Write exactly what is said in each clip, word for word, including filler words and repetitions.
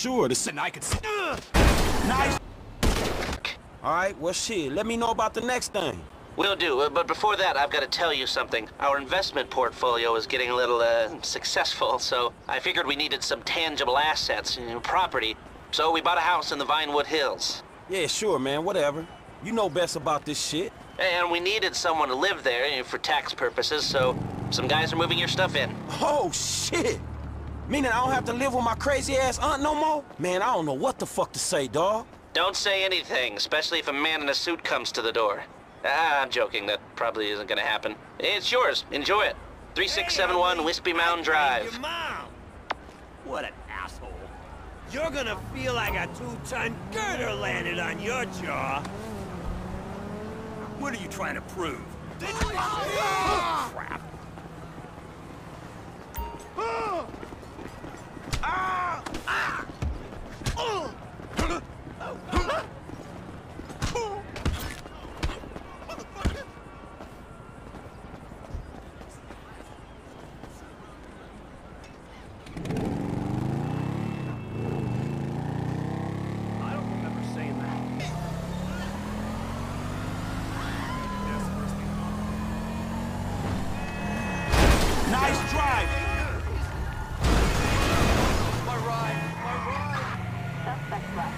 sure. The And I could see. nice. All right, well, shit. Let me know about the next thing. Will do, uh, but before that, I've got to tell you something. Our investment portfolio is getting a little, uh, successful, so I figured we needed some tangible assets, you know, property. So we bought a house in the Vinewood Hills. Yeah, sure, man, whatever. You know best about this shit. And we needed someone to live there, you know, for tax purposes, so some guys are moving your stuff in. Oh, shit. Meaning I don't have to live with my crazy-ass aunt no more? Man, I don't know what the fuck to say, dawg. Don't say anything, especially if a man in a suit comes to the door. Ah, I'm joking. That probably isn't gonna happen. It's yours. Enjoy it. three six seven one Wispy Mound Drive. Your mom. What an asshole. You're gonna feel like a two-ton girder landed on your jaw. What are you trying to prove? Oh, crap. Ah! Ah! Oh! Nice drive. My ride, my ride. Suspect left.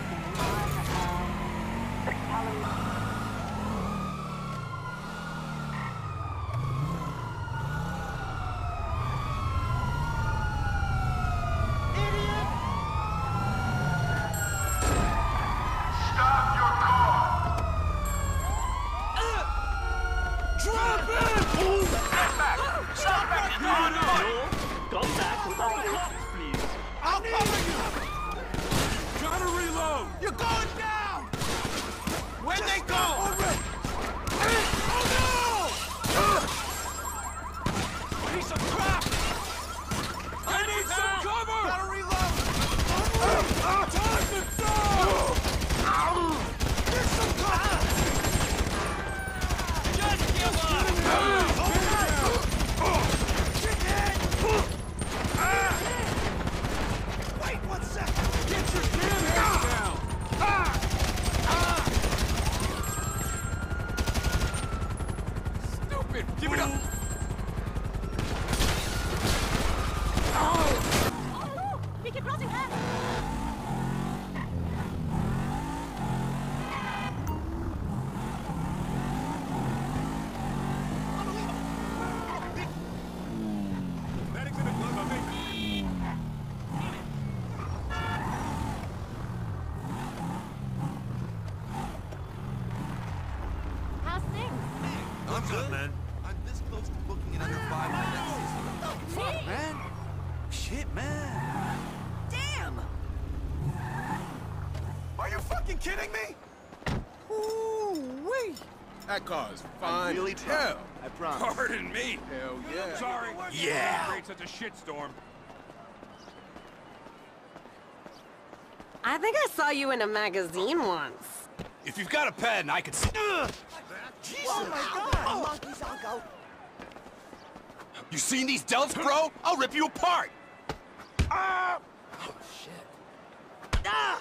You're going down! Where'd they go? Oh no! Piece of crap! I need some cover! Gotta reload! Time to die! Get some cover! Just give up! Wait one second! Get your damn hands down! Stupid! Give it up! Oh, no! We keep crossing hands! Medic's in the glove of me! How's things? I'm good, man. I'm this close to booking it under five minutes. Fuck, Man. Shit, man. Damn! Are you fucking kidding me? Ooh-wee! That car's fine. really as trying. hell. I promise. Pardon me. Hell yeah. Sorry. Yeah. Create such a shitstorm. I think I saw you in a magazine once. If you've got a pen, I could see. Jesus. Oh my god! Monkey's uncle! You seen these delts, bro? I'll rip you apart. Ah! Oh, shit. Ah!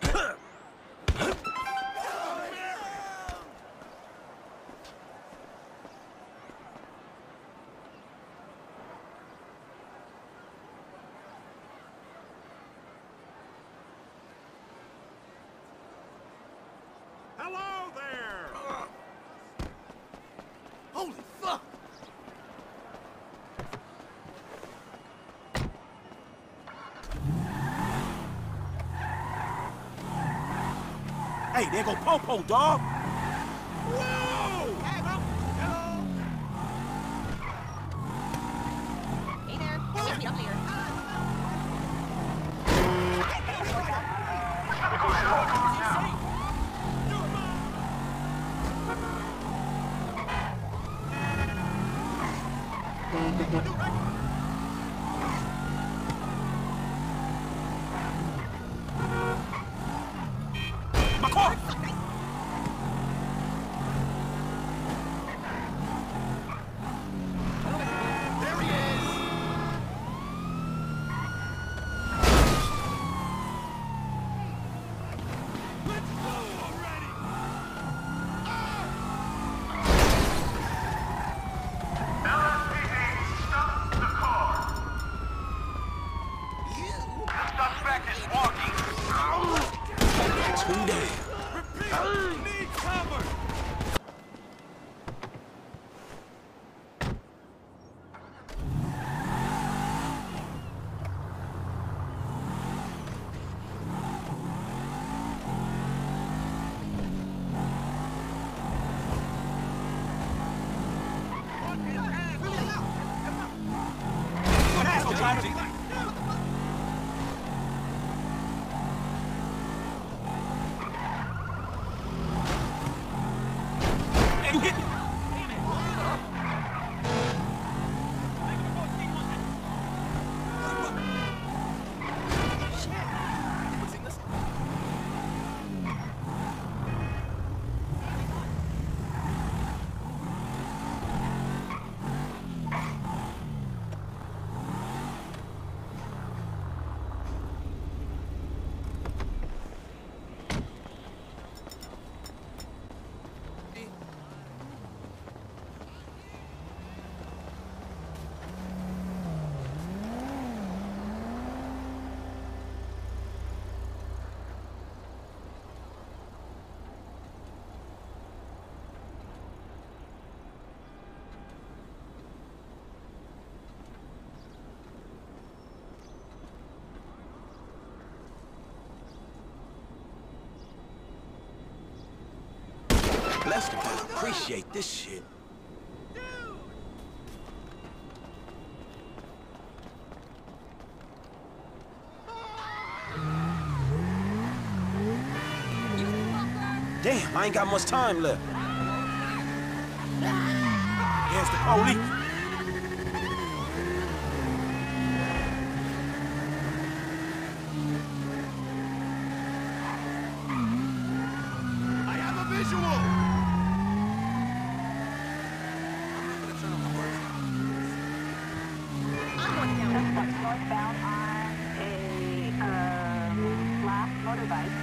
Hello there! Holy fuck! Hey, there go Popo, dawg. Whoa! Hello! Hey there, meet me up later. My car. There he is! Lester better appreciate this shit. Damn, I ain't got much time left. Here's the police. I have a visual! Northbound on a um, black motorbike.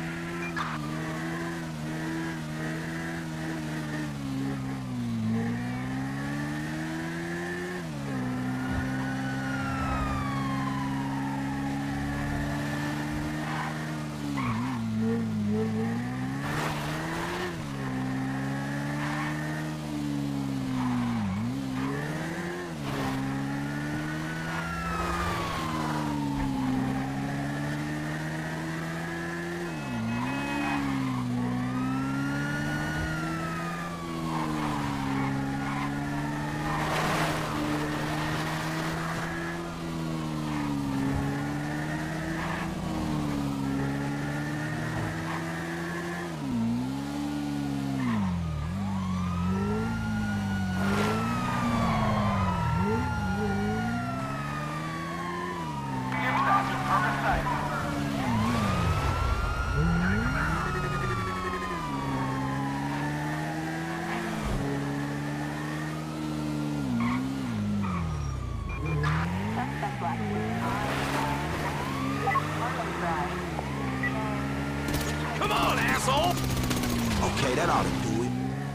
Come on, asshole! Okay, that ought to do it.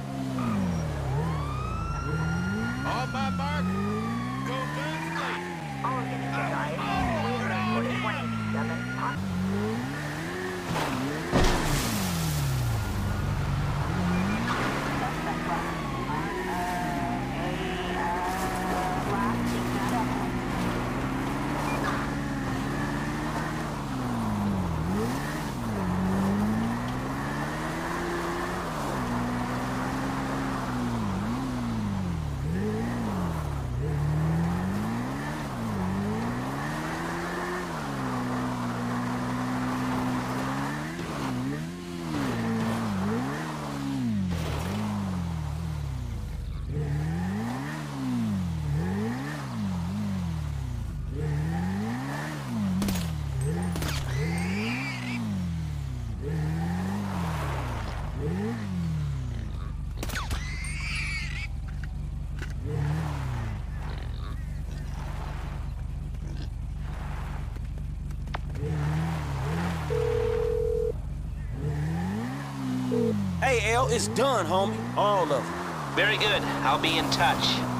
On my mark, go guns blazing. All of you guys. We're one eighty-seven. Hey, L, it's done, homie. All of them. Very good. I'll be in touch.